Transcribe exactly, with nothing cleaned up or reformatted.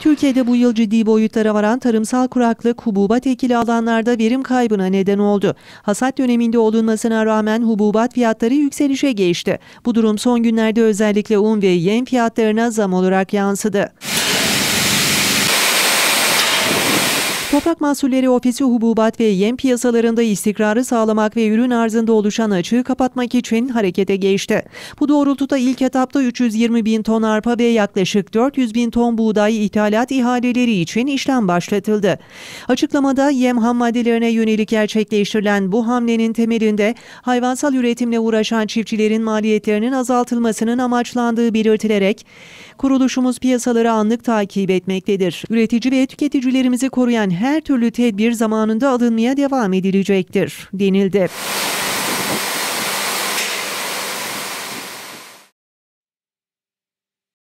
Türkiye'de bu yıl ciddi boyutlara varan tarımsal kuraklık hububat ekili alanlarda verim kaybına neden oldu. Hasat döneminde olunmasına rağmen hububat fiyatları yükselişe geçti. Bu durum son günlerde özellikle un ve yem fiyatlarına zam olarak yansıdı. Toprak Mahsulleri Ofisi hububat ve yem piyasalarında istikrarı sağlamak ve ürün arzında oluşan açığı kapatmak için harekete geçti. Bu doğrultuda ilk etapta üç yüz yirmi bin ton arpa ve yaklaşık dört yüz bin ton buğday ithalat ihaleleri için işlem başlatıldı. Açıklamada yem ham maddelerine yönelik gerçekleştirilen bu hamlenin temelinde hayvansal üretimle uğraşan çiftçilerin maliyetlerinin azaltılmasının amaçlandığı belirtilerek, kuruluşumuz piyasaları anlık takip etmektedir. Üretici ve tüketicilerimizi koruyan her türlü tedbir zamanında alınmaya devam edilecektir, denildi.